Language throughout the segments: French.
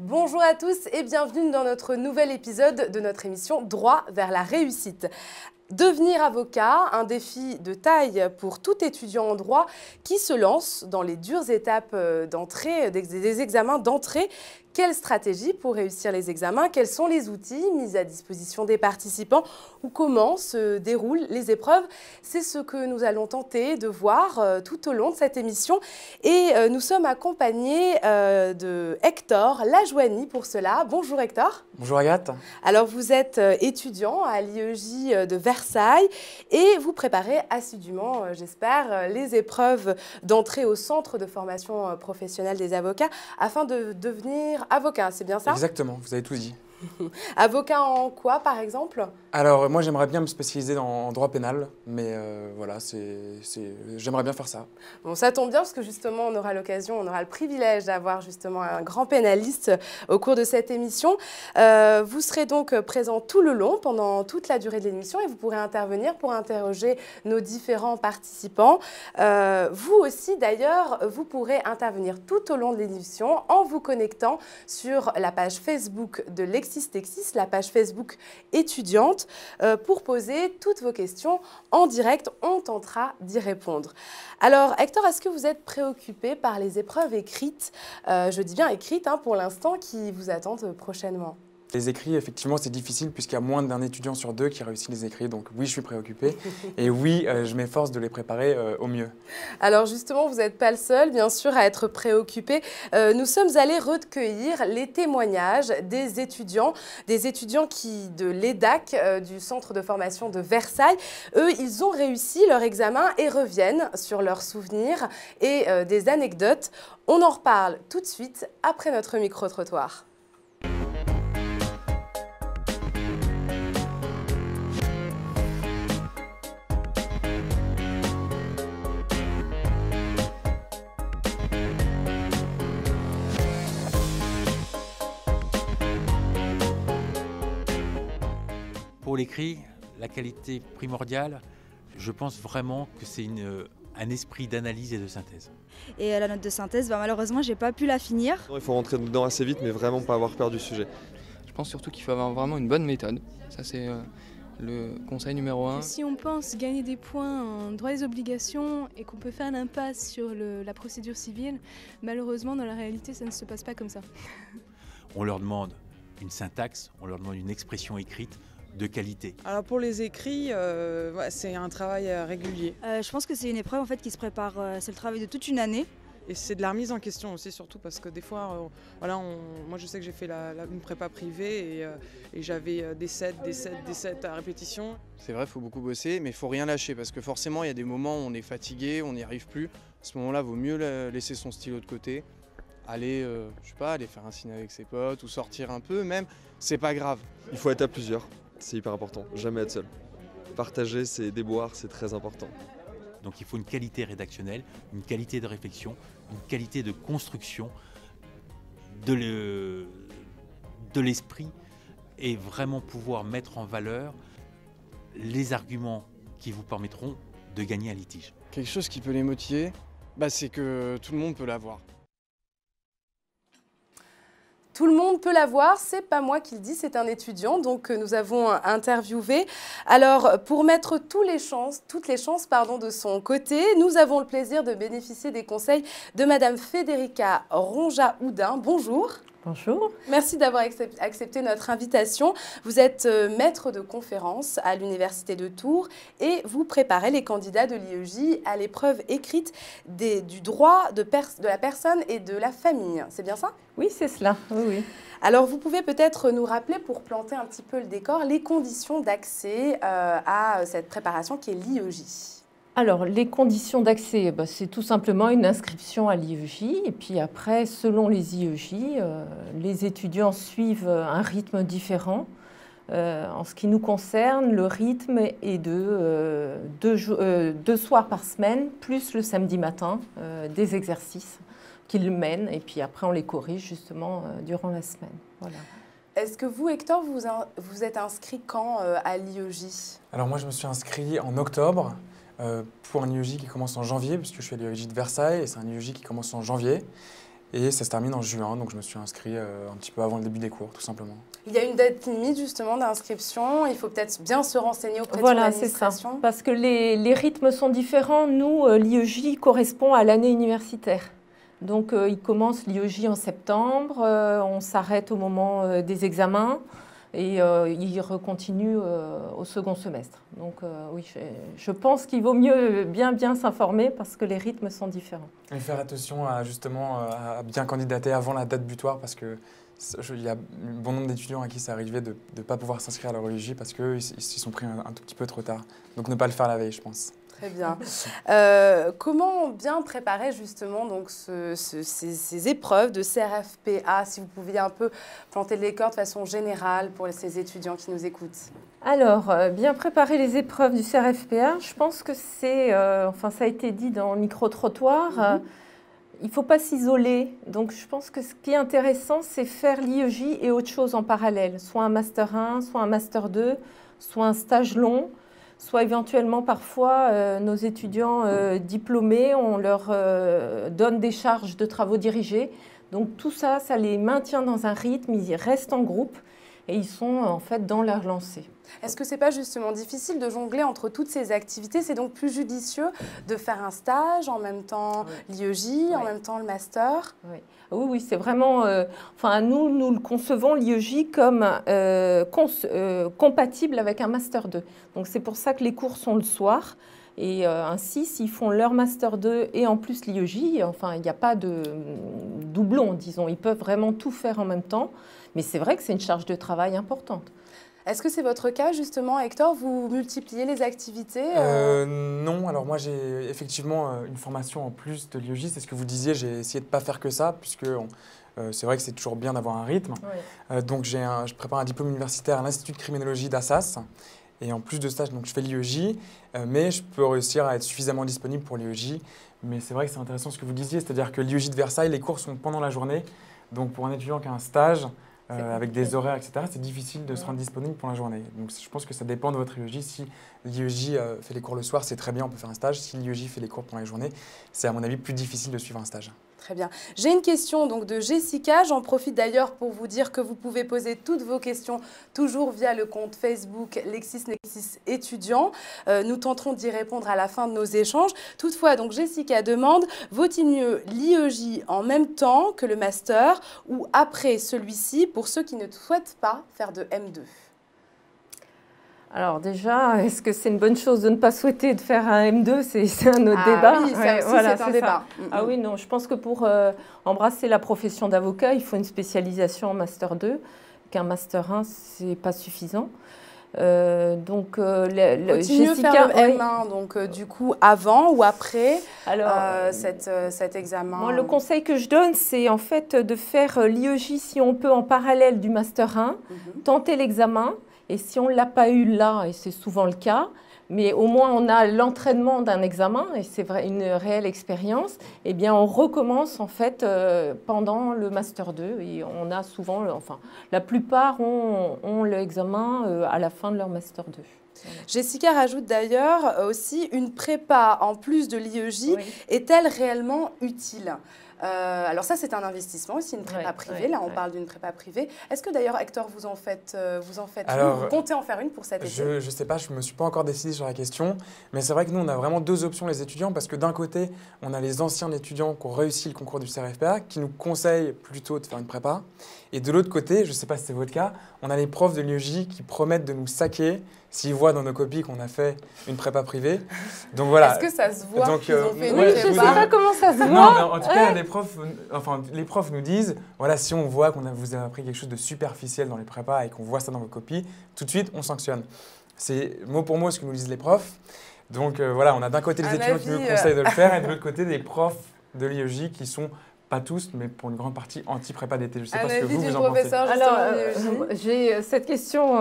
Bonjour à tous et bienvenue dans notre nouvel épisode de notre émission Droit vers la réussite. Devenir avocat, un défi de taille pour tout étudiant en droit qui se lance dans les dures étapes d'entrée, des examens d'entrée. Quelle stratégie pour réussir les examens? Quels sont les outils mis à disposition des participants? Ou comment se déroulent les épreuves? C'est ce que nous allons tenter de voir tout au long de cette émission. Et nous sommes accompagnés de Hector Lajoigny pour cela. Bonjour Hector. Bonjour Agathe. Alors vous êtes étudiant à l'IEJ de Versailles et vous préparez assidûment, j'espère, les épreuves d'entrée au centre de formation professionnelle des avocats afin de devenir avocat, c'est bien ça? Exactement, vous avez tout dit. Avocat en quoi, par exemple? Alors, moi, j'aimerais bien me spécialiser en droit pénal, mais voilà, j'aimerais bien faire ça. Bon, ça tombe bien parce que justement, on aura l'occasion, on aura le privilège d'avoir justement un grand pénaliste au cours de cette émission. Vous serez donc présent tout le long, pendant toute la durée de l'émission, et vous pourrez intervenir pour interroger nos différents participants. Vous aussi, d'ailleurs, vous pourrez intervenir tout au long de l'émission en vous connectant sur la page Facebook de LexisTexis, la page Facebook étudiante, pour poser toutes vos questions en direct. On tentera d'y répondre. Alors, Hector, est-ce que vous êtes préoccupé par les épreuves écrites, je dis bien écrites pour l'instant, qui vous attendent prochainement? Les écrits, effectivement, c'est difficile puisqu'il y a moins d'un étudiant sur deux qui réussit les écrits. Donc oui, je suis préoccupé et oui, je m'efforce de les préparer au mieux. Alors justement, vous n'êtes pas le seul, bien sûr, à être préoccupé. Nous sommes allés recueillir les témoignages des étudiants de l'EDAC, du centre de formation de Versailles. Eux, ils ont réussi leur examen et reviennent sur leurs souvenirs et des anecdotes. On en reparle tout de suite après notre micro-trottoir. Pour l'écrit, la qualité primordiale, je pense vraiment que c'est un esprit d'analyse et de synthèse. Et la note de synthèse, malheureusement, j'ai pas pu la finir. Il faut rentrer dedans assez vite, mais vraiment pas avoir peur du sujet. Je pense surtout qu'il faut avoir vraiment une bonne méthode. Ça, c'est le conseil numéro 1. Si on pense gagner des points en droit des obligations et qu'on peut faire l'impasse sur la procédure civile, malheureusement, dans la réalité, ça ne se passe pas comme ça. On leur demande une syntaxe, on leur demande une expression écrite de qualité. Alors pour les écrits, c'est un travail régulier. Je pense que c'est une épreuve en fait qui se prépare, c'est le travail de toute une année. Et c'est de la remise en question aussi, surtout parce que des fois, moi je sais que j'ai fait une prépa privée et j'avais des 7 à répétition. C'est vrai, il faut beaucoup bosser, mais il ne faut rien lâcher parce que forcément il y a des moments où on est fatigué, on n'y arrive plus. À ce moment-là, il vaut mieux laisser son stylo de côté, aller, je sais pas, aller faire un ciné avec ses potes ou sortir un peu même, c'est pas grave. Il faut être à plusieurs, c'est hyper important, jamais être seul. Partager ses déboires, c'est très important. Donc il faut une qualité rédactionnelle, une qualité de réflexion, une qualité de construction de l'esprit et vraiment pouvoir mettre en valeur les arguments qui vous permettront de gagner un litige. Quelque chose qui peut les motiver, c'est que tout le monde peut l'avoir. Tout le monde peut l'avoir, c'est pas moi qui le dis, c'est un étudiant donc que nous avons interviewé. Alors pour mettre toutes les chances de son côté, nous avons le plaisir de bénéficier des conseils de Madame Federica Ronja-Houdin. Bonjour. Bonjour. Merci d'avoir accepté notre invitation. Vous êtes maître de conférence à l'Université de Tours et vous préparez les candidats de l'IEJ à l'épreuve écrite du droit de la personne et de la famille. C'est bien ça? Oui, c'est cela. Oui. Alors, vous pouvez peut-être nous rappeler, pour planter un petit peu le décor, les conditions d'accès à cette préparation qui est l'IEJ. Alors, les conditions d'accès, c'est tout simplement une inscription à l'IEJ. Et puis après, selon les IEJ, les étudiants suivent un rythme différent. En ce qui nous concerne, le rythme est de 2 soirs par semaine, plus le samedi matin, des exercices qu'ils mènent. Et puis après, on les corrige justement durant la semaine. Voilà. Est-ce que vous, Hector, vous êtes inscrit quand à l'IEJ? Alors moi, je me suis inscrit en octobre. Pour un IEJ qui commence en janvier, puisque je suis à l'IEJ de Versailles, et c'est un IEJ qui commence en janvier. Et ça se termine en juin, donc je me suis inscrit un petit peu avant le début des cours, tout simplement. Il y a une date limite justement d'inscription, il faut peut-être bien se renseigner auprès de son Voilà, c'est ça. administration. Parce que les rythmes sont différents. Nous, l'IEJ correspond à l'année universitaire. Donc, il commence l'IEJ en septembre, on s'arrête au moment des examens et il recontinue au second semestre. Donc, oui, je pense qu'il vaut mieux bien s'informer parce que les rythmes sont différents. Et faire attention à, justement, à bien candidater avant la date butoir parce que il y a un bon nombre d'étudiants à qui ça arrivait de ne pas pouvoir s'inscrire à leur IEJ parce qu'ils s'y sont pris un tout petit peu trop tard. Donc ne pas le faire la veille, je pense. Très bien. Comment bien préparer justement donc ces épreuves de CRFPA, si vous pouviez un peu planter les cordes de façon générale pour ces étudiants qui nous écoutent? Alors, bien préparer les épreuves du CRFPA, je pense que c'est, enfin ça a été dit dans le micro-trottoir, il ne faut pas s'isoler. Donc je pense que ce qui est intéressant, c'est faire l'IEJ et autre chose en parallèle, soit un Master 1, soit un Master 2, soit un stage long, soit éventuellement parfois nos étudiants diplômés, on leur donne des charges de travaux dirigés. Donc tout ça, ça les maintient dans un rythme, ils restent en groupe et ils sont en fait dans leur lancée. Est-ce que ce n'est pas justement difficile de jongler entre toutes ces activités? C'est donc plus judicieux de faire un stage, en même temps l'IEJ, en même temps le master? Oui, c'est vraiment... enfin, nous le concevons, l'IEJ, comme compatible avec un Master 2. Donc c'est pour ça que les cours sont le soir. Et ainsi, s'ils font leur Master 2 et en plus l'IEJ, enfin, il n'y a pas de doublon, disons. Ils peuvent vraiment tout faire en même temps. Mais c'est vrai que c'est une charge de travail importante. Est-ce que c'est votre cas, justement, Hector? Vous multipliez les activités Non, alors moi j'ai effectivement une formation en plus de l'IEJ, c'est ce que vous disiez, j'ai essayé de ne pas faire que ça, puisque c'est vrai que c'est toujours bien d'avoir un rythme. Donc je prépare un diplôme universitaire à l'Institut de criminologie d'Assas, et en plus de ça, donc, je fais l'IEJ, mais je peux réussir à être suffisamment disponible pour l'IEJ. Mais c'est vrai que c'est intéressant ce que vous disiez, c'est-à-dire que l'IEJ de Versailles, les cours sont pendant la journée, donc pour un étudiant qui a un stage, avec des horaires, etc., c'est difficile de se rendre disponible pour la journée. Donc je pense que ça dépend de votre IEJ. Si l'IEJ fait les cours le soir, c'est très bien, on peut faire un stage. Si l'IEJ fait les cours pendant la journée, c'est à mon avis plus difficile de suivre un stage. Très bien. J'ai une question donc de Jessica. J'en profite d'ailleurs pour vous dire que vous pouvez poser toutes vos questions toujours via le compte Facebook LexisNexis étudiant. Nous tenterons d'y répondre à la fin de nos échanges. Toutefois, donc Jessica demande, vaut-il mieux l'IEJ en même temps que le master ou après celui-ci pour ceux qui ne souhaitent pas faire de M2? Alors déjà, est-ce que c'est une bonne chose de ne pas souhaiter de faire un M2? C'est un autre débat. Oui, ça aussi, voilà, c'est un débat. Ah oui, non, je pense que pour embrasser la profession d'avocat, il faut une spécialisation en Master 2, qu'un Master 1, ce n'est pas suffisant. Donc, Jessica, faire le M1, donc du coup, avant ou après cet examen? Moi, le conseil que je donne, c'est en fait de faire l'IEJ, si on peut, en parallèle du Master 1, tenter l'examen. Et si on ne l'a pas eu là, et c'est souvent le cas, mais au moins on a l'entraînement d'un examen, et c'est vrai, une réelle expérience, eh bien on recommence en fait pendant le Master 2. Et on a souvent, enfin la plupart ont l'examen à la fin de leur Master 2. Voilà. Jessica rajoute d'ailleurs aussi, une prépa en plus de l'IEJ est-elle réellement utile? Alors ça, c'est un investissement aussi, une prépa privée. Là, on parle d'une prépa privée. Est-ce que d'ailleurs, Hector, vous en faites Alors, une? Vous comptez en faire une pour cet été? Je ne sais pas, je ne me suis pas encore décidé sur la question. Mais c'est vrai que nous, on a vraiment deux options, les étudiants, parce que d'un côté, on a les anciens étudiants qui ont réussi le concours du CRFPA, qui nous conseillent plutôt de faire une prépa. Et de l'autre côté, je ne sais pas si c'est votre cas, on a les profs de l'IEJ qui promettent de nous saquer s'ils voient dans nos copies qu'on a fait une prépa privée. Donc voilà. Est-ce que ça se voit qu'ils ont fait une prépa? Je ne sais pas comment ça se voit. Non, en tout cas, les profs nous disent, voilà, si on voit vous avez appris quelque chose de superficiel dans les prépas et qu'on voit ça dans vos copies, tout de suite, on sanctionne. C'est mot pour mot ce que nous disent les profs. Donc voilà, on a d'un côté les étudiants qui nous conseillent de le faire et de l'autre côté des profs de l'IEJ qui sont pas tous, mais pour une grande partie anti-prépa d'été. Je ne sais pas ce que vous en pensez. Alors, cette question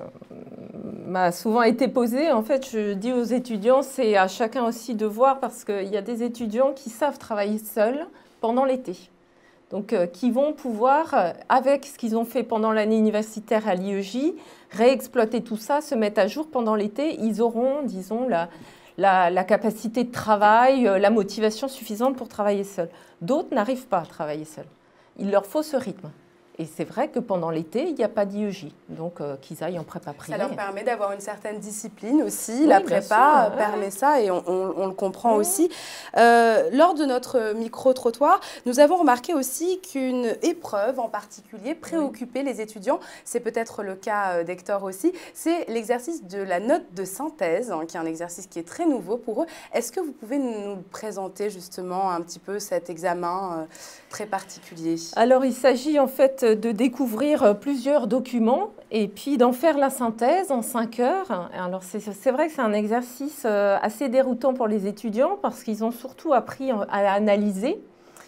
m'a souvent été posée. En fait, je dis aux étudiants, c'est à chacun aussi de voir parce qu'il y a des étudiants qui savent travailler seuls pendant l'été. Donc, qui vont pouvoir, avec ce qu'ils ont fait pendant l'année universitaire à l'IEJ, réexploiter tout ça, se mettre à jour pendant l'été. Ils auront, disons, la capacité de travail, la motivation suffisante pour travailler seul. D'autres n'arrivent pas à travailler seul. Il leur faut ce rythme. Et c'est vrai que pendant l'été, il n'y a pas d'IEJ, donc qu'ils aillent en prépa privée. Ça leur permet d'avoir une certaine discipline aussi. Oui, la prépa permet ça et on le comprend aussi. Lors de notre micro-trottoir, nous avons remarqué aussi qu'une épreuve en particulier préoccupait les étudiants. C'est peut-être le cas d'Hector aussi. C'est l'exercice de la note de synthèse, qui est un exercice qui est très nouveau pour eux. Est-ce que vous pouvez nous présenter justement un petit peu cet examen très particulier? Alors, il s'agit en fait de découvrir plusieurs documents et puis d'en faire la synthèse en 5 heures. Alors, c'est vrai que c'est un exercice assez déroutant pour les étudiants parce qu'ils ont surtout appris à analyser,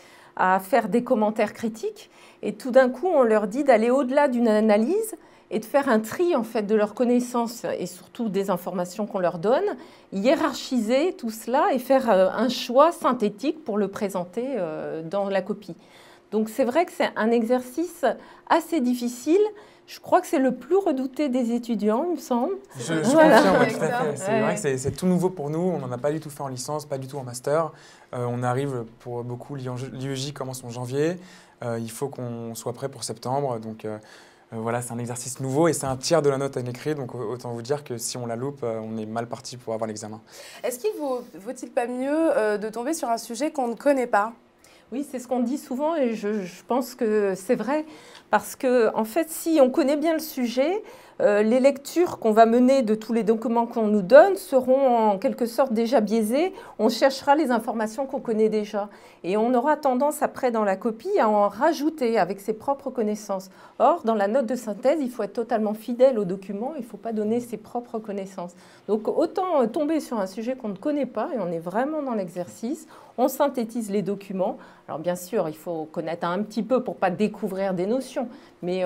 à faire des commentaires critiques. Et tout d'un coup, on leur dit d'aller au-delà d'une analyse et de faire un tri en fait de leurs connaissances et surtout des informations qu'on leur donne, hiérarchiser tout cela et faire un choix synthétique pour le présenter dans la copie. Donc c'est vrai que c'est un exercice assez difficile. Je crois que c'est le plus redouté des étudiants, il me semble. Je confirme tout à fait. C'est vrai que c'est tout nouveau pour nous. On n'en a pas du tout fait en licence, pas du tout en master. On arrive pour beaucoup, l'IEJ commence en janvier. Il faut qu'on soit prêt pour septembre. Donc voilà, c'est un exercice nouveau et c'est un tiers de la note à l'écrit. Donc autant vous dire que si on la loupe, on est mal parti pour avoir l'examen. Est-ce qu'il vaut-il pas mieux de tomber sur un sujet qu'on ne connaît pas ? Oui, c'est ce qu'on dit souvent et je pense que c'est vrai parce que, en fait, si on connaît bien le sujet, les lectures qu'on va mener de tous les documents qu'on nous donne seront en quelque sorte déjà biaisées. On cherchera les informations qu'on connaît déjà et on aura tendance après dans la copie à en rajouter avec ses propres connaissances. Or, dans la note de synthèse, il faut être totalement fidèle au document, il ne faut pas donner ses propres connaissances. Donc autant tomber sur un sujet qu'on ne connaît pas et on est vraiment dans l'exercice, on synthétise les documents. Alors bien sûr, il faut connaître un petit peu pour ne pas découvrir des notions, mais...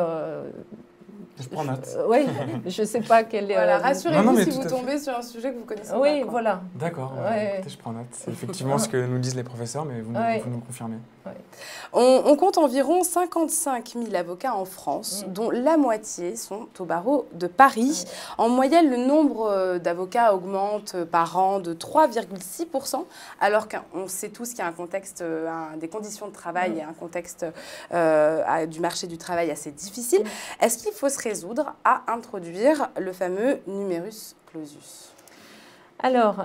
je prends note. Oui, je ne sais pas quelle est... Voilà, rassurez-vous si vous tombez sur un sujet que vous connaissez pas. Oui, voilà. D'accord, je prends note. C'est effectivement ce que nous disent les professeurs, mais vous nous confirmez. Ouais. On compte environ 55 000 avocats en France, dont la moitié sont au barreau de Paris. En moyenne, le nombre d'avocats augmente par an de 3,6%, alors qu'on sait tous qu'il y a un contexte, des conditions de travail et un contexte du marché du travail assez difficile. Est-ce qu'il faut se résoudre à introduire le fameux numerus clausus ? Alors,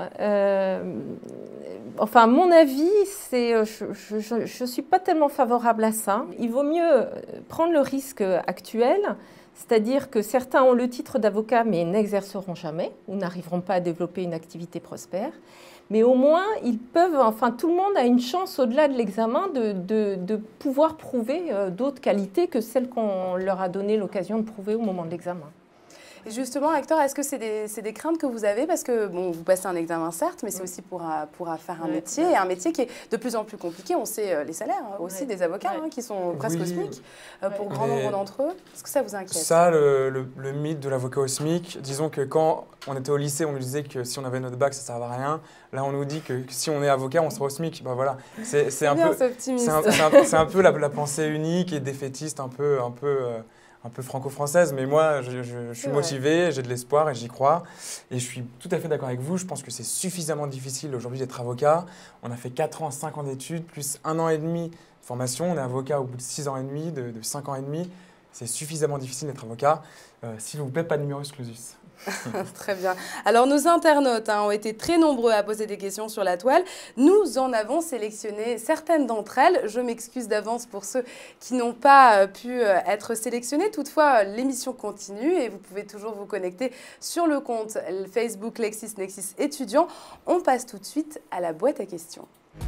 enfin, mon avis, c'est, je ne suis pas tellement favorable à ça. Il vaut mieux prendre le risque actuel, c'est-à-dire que certains ont le titre d'avocat mais n'exerceront jamais ou n'arriveront pas à développer une activité prospère. Mais au moins, ils peuvent, enfin, tout le monde a une chance au-delà de l'examen de pouvoir prouver d'autres qualités que celles qu'on leur a donné l'occasion de prouver au moment de l'examen. Et justement, Hector, est-ce que c'est des craintes que vous avez? Parce que bon, vous passez un examen, certes, mais c'est aussi pour faire un métier, et un métier qui est de plus en plus compliqué. On sait les salaires aussi des avocats qui sont presque au SMIC pour grand nombre d'entre eux. Est-ce que ça vous inquiète? Ça, le mythe de l'avocat au SMIC, disons que quand on était au lycée, on nous disait que si on avait notre bac, ça ne servait à rien. Là, on nous dit que si on est avocat, on sera au SMIC. Ben voilà, c'est un peu la pensée unique et défaitiste, un peu franco-française, mais moi, je suis motivé, j'ai de l'espoir et j'y crois. Et je suis tout à fait d'accord avec vous. Je pense que c'est suffisamment difficile aujourd'hui d'être avocat. On a fait 4 ans, 5 ans d'études, plus 1 an et demi de formation. On est avocat au bout de 6 ans et demi, de 5 ans et demi. C'est suffisamment difficile d'être avocat. S'il vous plaît, pas de numerus clausus. Très bien. Alors, nos internautes ont été très nombreux à poser des questions sur la toile. Nous en avons sélectionné certaines d'entre elles. Je m'excuse d'avance pour ceux qui n'ont pas pu être sélectionnés. Toutefois, l'émission continue et vous pouvez toujours vous connecter sur le compte Facebook LexisNexis étudiant. On passe tout de suite à la boîte à questions.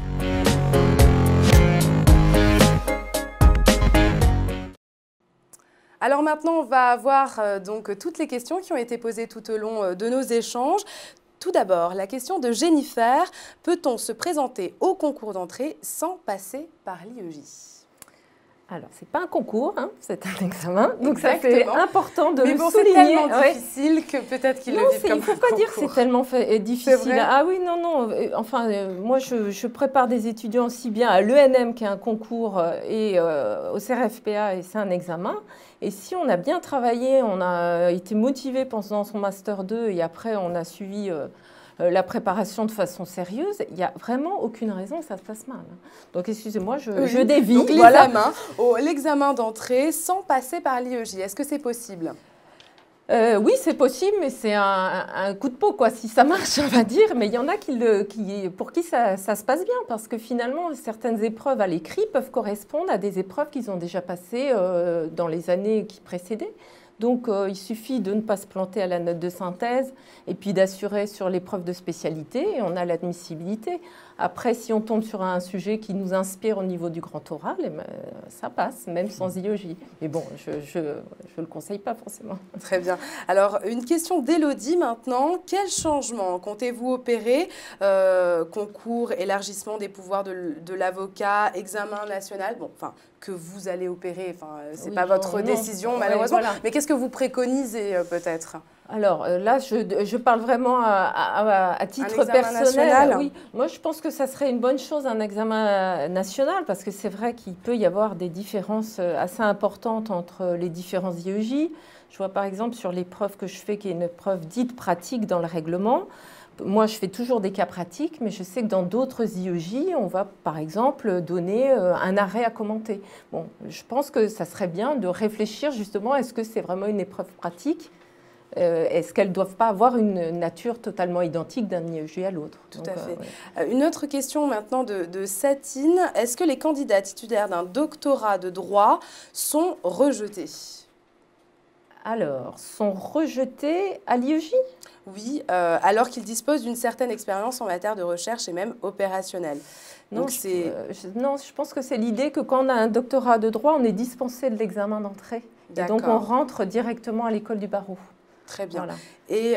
Alors maintenant, on va voir donc toutes les questions qui ont été posées tout au long de nos échanges. Tout d'abord, la question de Jennifer. Peut-on se présenter au concours d'entrée sans passer par l'IEJ? Alors, ce n'est pas un concours, hein, c'est un examen. Donc, ça c'est important de le souligner. C'est tellement difficile que peut-être qu'ils le vivent comme un concours. Il ne faut pas dire que c'est tellement difficile. Ah oui, non. Enfin, moi, je prépare des étudiants aussi bien à l'ENM, qui est un concours, et au CRFPA, et c'est un examen. Et si on a bien travaillé, on a été motivé pendant son Master 2, et après, on a suivi la préparation de façon sérieuse, il n'y a vraiment aucune raison que ça se passe mal. Donc, excusez-moi, je dévie. Donc, l'examen d'entrée sans passer par l'IEJ, est-ce que c'est possible ? Oui, c'est possible, mais c'est un coup de peau, quoi, si ça marche, on va dire. Mais il y en a pour qui ça se passe bien, parce que finalement, certaines épreuves à l'écrit peuvent correspondre à des épreuves qu'ils ont déjà passées dans les années qui précédaient. Donc, il suffit de ne pas se planter à la note de synthèse et puis d'assurer sur l'épreuve de spécialité et on a l'admissibilité. Après, si on tombe sur un sujet qui nous inspire au niveau du grand oral, eh ben, ça passe, même sans IEJ. Mais bon, je ne le conseille pas forcément. Très bien. Alors, une question d'Élodie maintenant. Quel changement comptez-vous opérer concours, élargissement des pouvoirs de l'avocat, examen national, bon, enfin, que vous allez opérer, enfin, ce n'est pas votre décision malheureusement, voilà. Mais qu'est-ce que vous préconisez peut-être ? Alors là, je parle vraiment à titre personnel. Oui. Moi, je pense que ça serait une bonne chose, un examen national, parce que c'est vrai qu'il peut y avoir des différences assez importantes entre les différents IEJ. Je vois par exemple sur l'épreuve que je fais, qui est une épreuve dite pratique dans le règlement. Moi, je fais toujours des cas pratiques, mais je sais que dans d'autres IEJ, on va par exemple donner un arrêt à commenter. Bon, je pense que ça serait bien de réfléchir justement, est-ce que c'est vraiment une épreuve pratique ? Est-ce qu'elles ne doivent pas avoir une nature totalement identique d'un IEJ à l'autre? Tout à fait. Ouais. Une autre question maintenant de Satine. Est-ce que les candidats titulaires d'un doctorat de droit sont rejetés? Alors, sont rejetés à l'IEJ? Oui, alors qu'ils disposent d'une certaine expérience en matière de recherche et même opérationnelle. Non, non, je pense que c'est l'idée que quand on a un doctorat de droit, on est dispensé de l'examen d'entrée. Et donc, on rentre directement à l'école du barreau. Très bien. Voilà. Et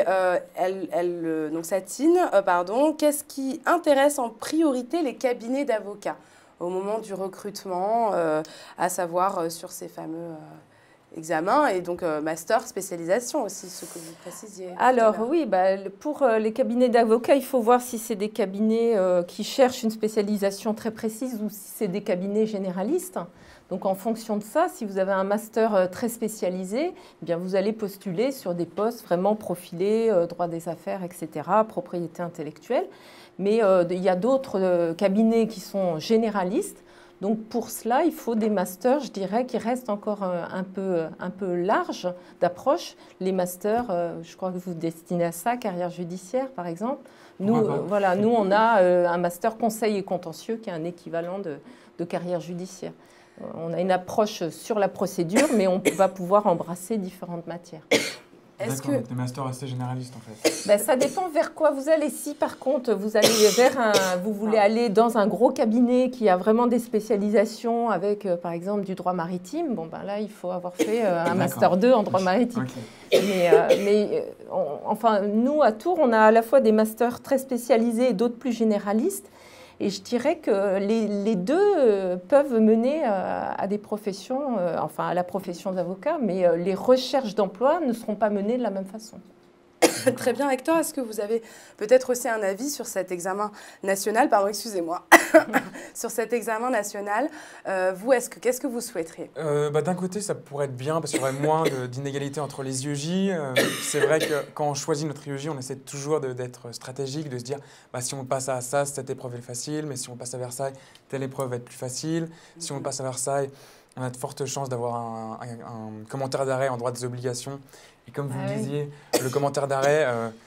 donc Satine, qu'est-ce qui intéresse en priorité les cabinets d'avocats au moment du recrutement, à savoir sur ces fameux examens et donc master spécialisation aussi, ce que vous précisiez. Alors oui, pour les cabinets d'avocats, il faut voir si c'est des cabinets qui cherchent une spécialisation très précise ou si c'est des cabinets généralistes. Donc, en fonction de ça, si vous avez un master très spécialisé, eh bien, vous allez postuler sur des postes vraiment profilés, droit des affaires, etc., propriété intellectuelle. Mais il y a d'autres cabinets qui sont généralistes. Donc, pour cela, il faut des masters, je dirais, qui restent encore un peu larges d'approche. Les masters, je crois que vous destinez à ça, carrière judiciaire, par exemple. Nous, nous on a un master conseil et contentieux qui est un équivalent de carrière judiciaire. On a une approche sur la procédure, mais on va pouvoir embrasser différentes matières. D'accord, des masters assez généralistes en fait. Ça dépend vers quoi vous allez. Si par contre vous allez vous voulez aller dans un gros cabinet qui a vraiment des spécialisations avec par exemple du droit maritime, là il faut avoir fait un master 2 en droit maritime. Okay. Enfin nous à Tours on a à la fois des masters très spécialisés et d'autres plus généralistes. Et je dirais que les deux peuvent mener à des professions, à la profession d'avocat, mais les recherches d'emploi ne seront pas menées de la même façon. Très bien, Hector, est-ce que vous avez peut-être aussi un avis sur cet examen national? Pardon, excusez-moi. Sur cet examen national, vous, qu'est-ce que vous souhaiteriez? D'un côté, ça pourrait être bien parce qu'il y aurait moins d'inégalités entre les IEJ. C'est vrai que quand on choisit notre IEJ, on essaie toujours d'être stratégique, de se dire si on passe à ça, cette épreuve est facile, mais si on passe à Versailles, telle épreuve va être plus facile. Si on passe à Versailles, on a de fortes chances d'avoir un commentaire d'arrêt en droit des obligations. Et comme vous le disiez, le commentaire d'arrêt,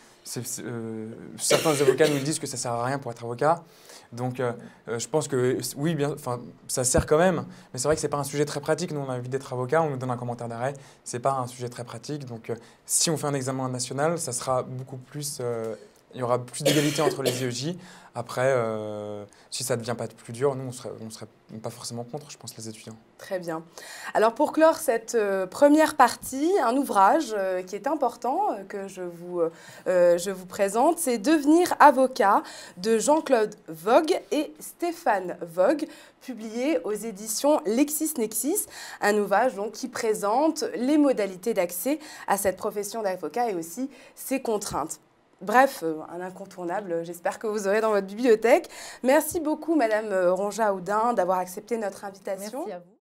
certains avocats nous disent que ça ne sert à rien pour être avocat. Donc, je pense que oui, ça sert quand même, mais c'est vrai que ce n'est pas un sujet très pratique. Nous, on a envie d'être avocat, on nous donne un commentaire d'arrêt. Ce n'est pas un sujet très pratique. Donc, si on fait un examen national, ça sera beaucoup plus... il y aura plus d'égalité entre les IEJ. Après, si ça ne devient pas plus dur, nous, on ne serait pas forcément contre, je pense, les étudiants. Très bien. Alors, pour clore cette première partie, un ouvrage qui est important, que je vous présente, c'est « Devenir avocat » de Jean-Claude Vogue et Stéphane Vogue, publié aux éditions LexisNexis, un ouvrage donc, qui présente les modalités d'accès à cette profession d'avocat et aussi ses contraintes. Bref, un incontournable, j'espère que vous aurez dans votre bibliothèque. Merci beaucoup, Madame Ronja-Houdin, d'avoir accepté notre invitation. Merci à vous.